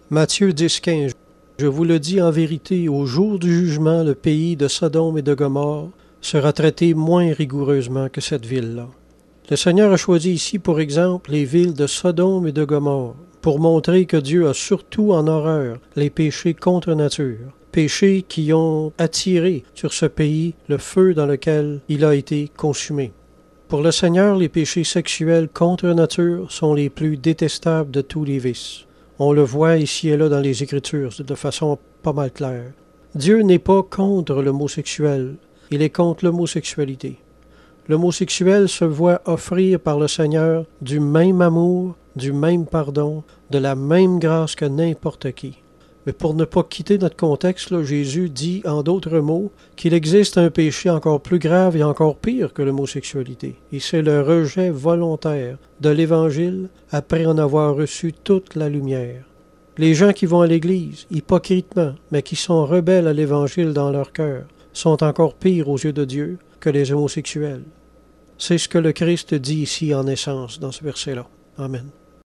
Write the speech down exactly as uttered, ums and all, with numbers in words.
Matthieu dix, quinze. Je vous le dis en vérité, au jour du jugement, le pays de Sodome et de Gomorrhe sera traité moins rigoureusement que cette ville-là. Le Seigneur a choisi ici pour exemple les villes de Sodome et de Gomorrhe pour montrer que Dieu a surtout en horreur les péchés contre nature, péchés qui ont attiré sur ce pays le feu dans lequel il a été consumé. Pour le Seigneur, les péchés sexuels contre nature sont les plus détestables de tous les vices. On le voit ici et là dans les Écritures de façon pas mal claire. Dieu n'est pas contre l'homosexuel, il est contre l'homosexualité. L'homosexuel se voit offrir par le Seigneur du même amour, du même pardon, de la même grâce que n'importe qui. Mais pour ne pas quitter notre contexte, là, Jésus dit en d'autres mots qu'il existe un péché encore plus grave et encore pire que l'homosexualité. Et c'est le rejet volontaire de l'Évangile après en avoir reçu toute la lumière. Les gens qui vont à l'Église, hypocritement, mais qui sont rebelles à l'Évangile dans leur cœur, sont encore pires aux yeux de Dieu que les homosexuels. C'est ce que le Christ dit ici en essence dans ce verset-là. Amen.